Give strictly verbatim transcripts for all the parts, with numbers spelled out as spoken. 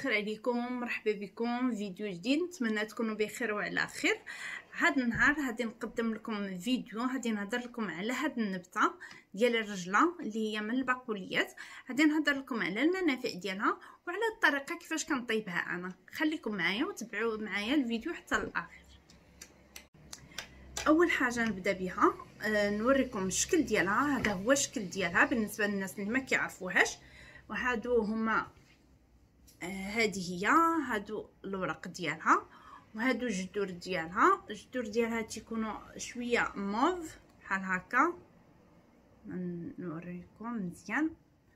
بخير عليكم، مرحبا بكم في فيديو جديد. نتمنى تكونوا بخير وعلى خير. هذا النهار غادي نقدم لكم فيديو، غادي نهضر لكم على هذه النبته ديال الرجله اللي هي من البقوليات. غادي نهضر لكم على المنافع ديالها وعلى الطريقه كيفاش كنطيبها انا. خليكم معايا وتبعوا معايا الفيديو حتى الاخر. اول حاجه نبدا بها آه نوريكم الشكل ديالها. هذا هو الشكل ديالها بالنسبه للناس اللي ما كيعرفوهاش. وهادو هما هذه هي هادو الورق ديالها، وهادو الجذور ديالها. الجذور ديالها تيكونوا شويه موف بحال هكا. نوريكم مزيان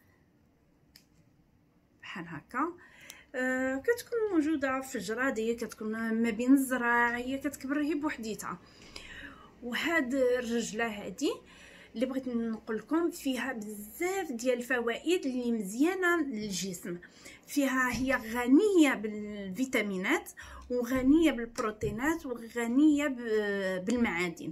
بحال هكا. آه كتكون موجوده في الجراديه، كتكون ما بين الزراع، هي كتكبر هي بوحديتها. وهاد الرجله هادي اللي بغيت نقول لكم فيها بزاف ديال الفوائد اللي مزيانه للجسم. فيها هي غنيه بالفيتامينات وغنيه بالبروتينات وغنيه بالمعادن.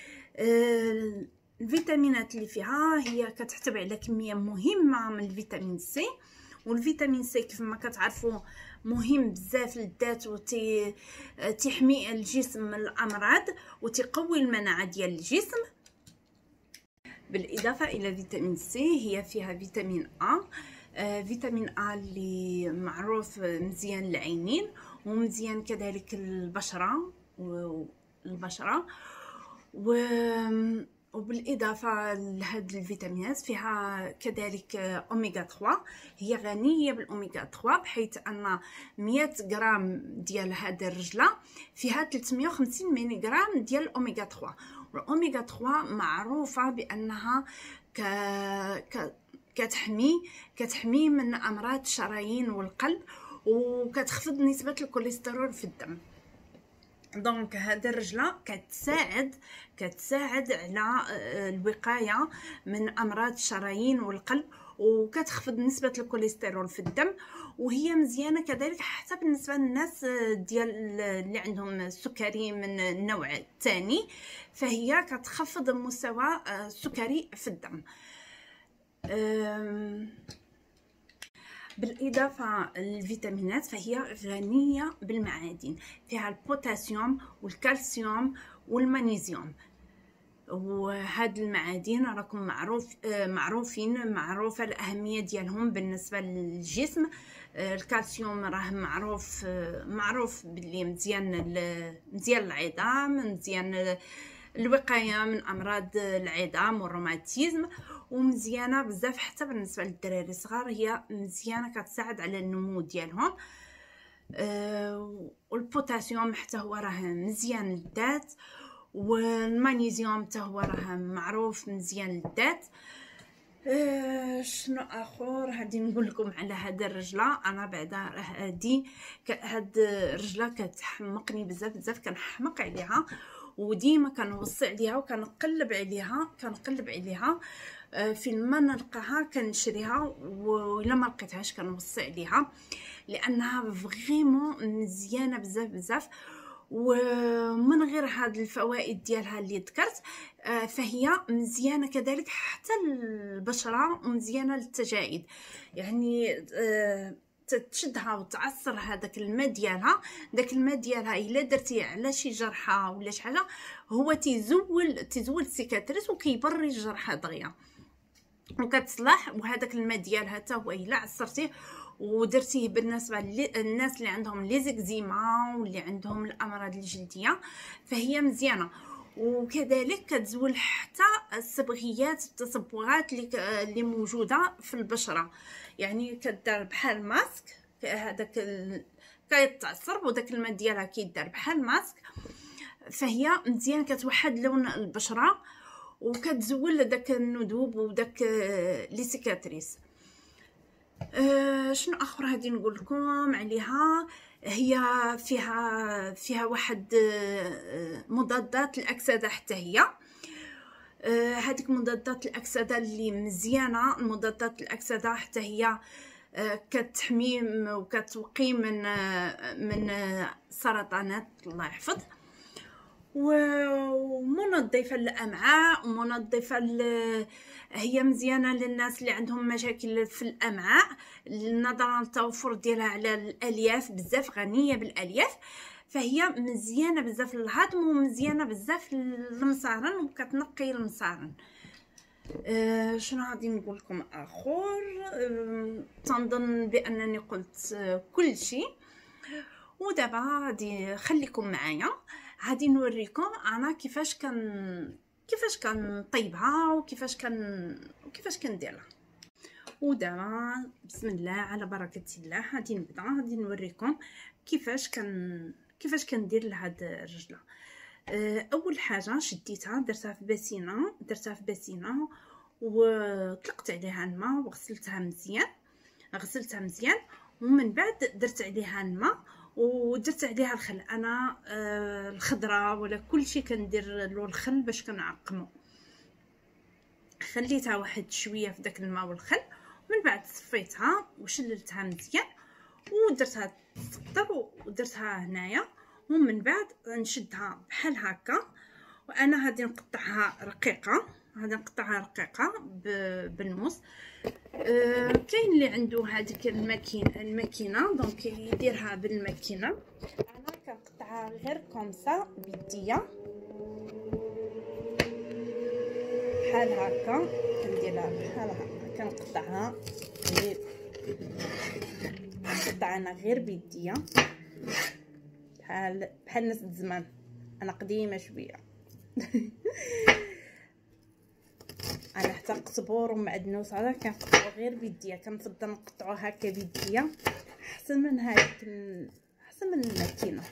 الفيتامينات اللي فيها هي كتحتوي على كميه مهمه من الفيتامين سي. والفيتامين سي كيف ما كتعرفوا مهم بزاف للذات، وتي تحمي الجسم من الامراض وتقوي المناعه ديال الجسم. بالاضافه الى فيتامين سي هي فيها فيتامين ا. آه فيتامين ا اللي معروف مزيان للعينين ومزيان كذلك البشره والبشره و وبالاضافه لهاد الفيتامينات فيها كذلك اوميغا ثلاثة. هي غنيه بالاوميغا ثلاثة بحيث ان مية غرام ديال هاد الرجله فيها ثلاثمية وخمسين ملي غرام ديال الاوميغا ثلاثة. والاوميغا ثلاثة معروفه بانها ك... ك... كتحمي كتحمي من امراض الشرايين والقلب، وكتخفض نسبه الكوليسترول في الدم. دونك هاد الرجله كتساعد كتساعد على الوقايه من امراض الشرايين والقلب، وكتخفض نسبه الكوليسترول في الدم. وهي مزيانه كذلك حتى بالنسبه للناس ديال اللي عندهم السكري من النوع الثاني، فهي كتخفض مستوى السكري في الدم. بالإضافة للفيتامينات فهي غنية بالمعادن، فيها البوتاسيوم والكالسيوم والمغنيسيوم. وهاد المعادن راكم معروف معروفين معروفة الأهمية ديالهم بالنسبة للجسم. الكالسيوم راه معروف معروف باللي مزيان مزيان العظام، مزيان الوقاية من أمراض العظام والروماتيزم، ومزيانه بزاف حتى بالنسبه للدراري الصغار. هي مزيانه كتساعد على النمو ديالهم. أه والبوتاسيوم حتى هو راه مزيان للذات، والمغنيسيوم حتى هو راه معروف مزيان للذات. أه شنو اخر غادي نقول لكم على هاد الرجله؟ انا بعدا راه هادي هاد الرجله كتحمقني بزاف بزاف، كنحمق عليها وديما كنوصي عليها وكنقلب عليها كنقلب عليها فين ما نلقاها كنشريها، وإلا ما لقيتهاش كنوصي عليها لانها فريمون مزيانه بزاف بزاف. ومن غير هاد الفوائد ديالها اللي ذكرت فهي مزيانه كذلك حتى البشره ومزيانه للتجاعيد. يعني تشدها وتعصر هذاك الماء ديالها، داك الماء ديالها الا درتيه على شي جرحه ولا شي حاجه هو تيزول تيزول السيكاتريس وكيبري الجرحه دغيا وكتصلح. وهذاك الماء ديالها حتى هو الا عصرتيه ودرتيه بالنسبه للناس اللي عندهم لي زيكزيما واللي عندهم الامراض الجلديه فهي مزيانه. وكذلك كتزول حتى الصبغيات التصبغات اللي اللي موجوده في البشره. يعني كدار بحال ماسك، هذاك كيتعصر وداك الماء ديالها كيدار بحال ماسك، فهي مزيان كتوحد لون البشره وكتزول داك الندوب وداك لي سيكاتريس. أه شنو اخر غادي نقول لكم عليها؟ هي فيها فيها واحد مضادات الاكسده حتى هي. أه هذيك مضادات الاكسده اللي مزيانه. المضادات الاكسده حتى هي أه كتحمي وكتوقي من من سرطانات الله يحفظ. ومنظفه للامعاء ومنظفه ل... هي مزيانه للناس اللي عندهم مشاكل في الامعاء نظرا للتوفر ديالها على الالياف، بزاف غنيه بالالياف، فهي مزيانه بزاف للهضم ومزيانه بزاف للمصارن وكتنقي المصارن. أه شنو غادي نقول لكم اخر؟ أه تنظن بانني قلت أه كل شيء. ودابا غادي خليكم معايا، غادي نوريكم انا كيفاش كان كيفاش كنطيبها وكيفاش كان وكيفاش كنديرها. ودابا بسم الله على بركه الله غادي نبدا، غادي نوريكم كيفاش كان كيفاش كندير لهاد الرجله. اول حاجه شديتها درتها في باسينه درتها في باسينه وطلقت عليها الماء وغسلتها مزيان غسلتها مزيان ومن بعد درت عليها الماء ودرت عليها الخل. انا آه الخضره ولا كل شيء كندير له الخل باش كنعقمو. خليتها واحد شويه في داك الماء والخل ومن بعد صفيتها وشللتها مزيان ودرتها تسقطر ودرتها هنايا ومن بعد نشدها بحال هكا. وانا غادي نقطعها رقيقه غادي نقطعها رقيقه بالموس. أه كاين اللي عنده هذيك الماكينه الماكينه دونك يديرها بالماكينه. انا كنقطعها غير كومسا بيديا بحال هكا، كنديرها بحال هكا كنقطعها غير كنقطع انا غير بيديا بحال بحال ناس الزمان. انا قديمه شويه انا حتى قزبور ومعدنوس هذا كنقطعو غير بيديا، كنفضل نقطعو هكا بيديا احسن من هذيك احسن من الماكينه.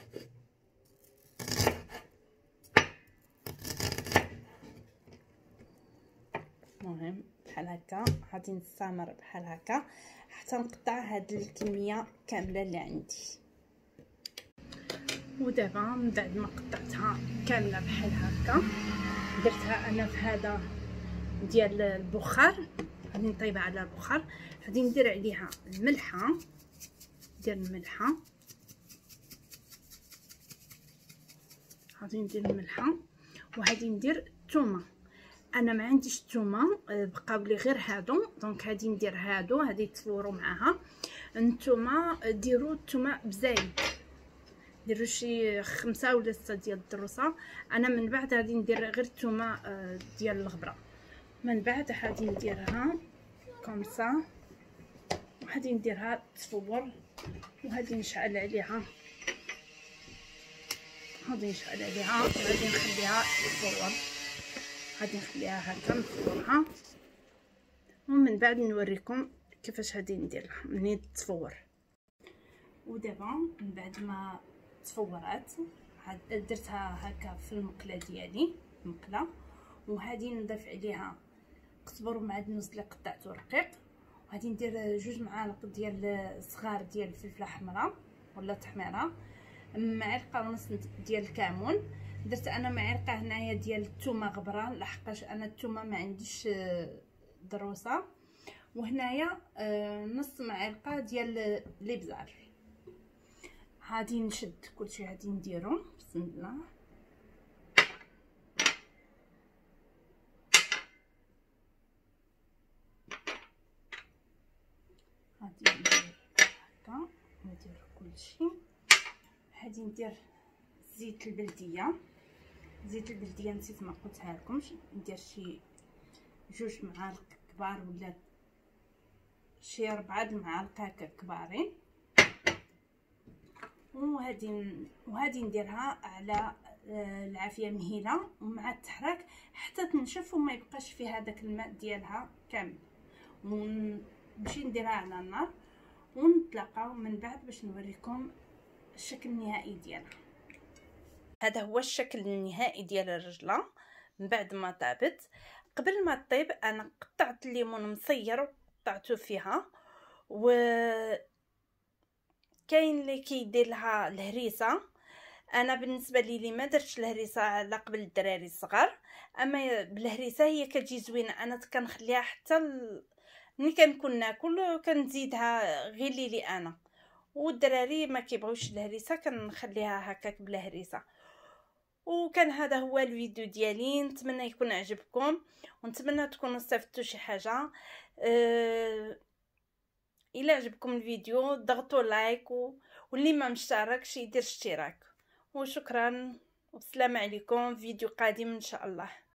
المهم بحال هكا غادي نستمر بحال هكا حتى نقطع هاد الكميه كامله اللي عندي. ودابا من بعد ما قطعتها كامله بحال هكا درتها انا في هذا ديال البخار، غادي نطيبها على البخار. غادي ندير عليها الملحه ديال الملحه غادي ندير الملحه وغادي ندير الثومه. انا ما عنديش الثومه بقاو لي غير هادو دونك غادي ندير هادو هادي تفوروا معاها. نتوما ديروا الثومه بزايد، ديروا شي خمسة ولا ستة ديال الدروسه. انا من بعد غادي ندير غير الثومه ديال الغبره. من بعد غادي نديرها كومسا وغادي نديرها تفور وغادي نشعل عليها غادي نشعل عليها وغادي نخليها تفور غادي نخليها هكا نفورها ومن بعد نوريكم كيفاش غادي نديرها منين تفور. ودابا من بعد ما تفورات درتها هكا في المقله ديالي المقله وغادي نضيف عليها قزبر ومعدنوس اللي قطعته رقيق وغادي ندير جوج معالق ديال صغار ديال الفلفله حمراء ولا تحميره، معلقه ونص ديال الكمون. درت انا معلقه هنايا ديال الثومه غبره لحقاش انا الثومه ما عنديش دروسه، وهنايا نص معلقه ديال الابزار. غادي نشد كلشي غادي نديرو بسم الله. غادي ندير هكا ندير كلشي. غادي ندير زيت البلديه زيت البلديه نسيت ما قلتها لكمش، ندير شي جوج معالق كبار ولا شي ربعة المعالق هكا كبارين. وهادي وهادي نديرها على العافيه مهيله ومع التحراك حتى تنشف وما يبقاش فيها داك الماء ديالها كامل، ونمشي نديرها على النار ونتلاقاو من بعد باش نوريكم الشكل النهائي ديالها. هذا هو الشكل النهائي ديال الرجله من بعد ما طابت. قبل ما طيب انا قطعت الليمون مصير وقطعته فيها، و كاين اللي كيدير لها الهريسه. انا بالنسبه لي لي ما درتش الهريسه على قبل الدراري الصغار، اما بالهريسه هي كتجي زوينه. انا كنخليها حتى ال... ملي كنكون ناكل كنزيدها غير لي انا، والدراري ما كيبغيوش الهريسه كنخليها هكاك بلا هريسه. وكان هذا هو الفيديو ديالي. نتمنى يكون عجبكم ونتمنى تكونوا استفدتوا شي حاجه. أه... الى عجبكم الفيديو ضغطوا لايك و... واللي ما مشتركش يدير اشتراك. وشكرا والسلام عليكم. فيديو قادم ان شاء الله.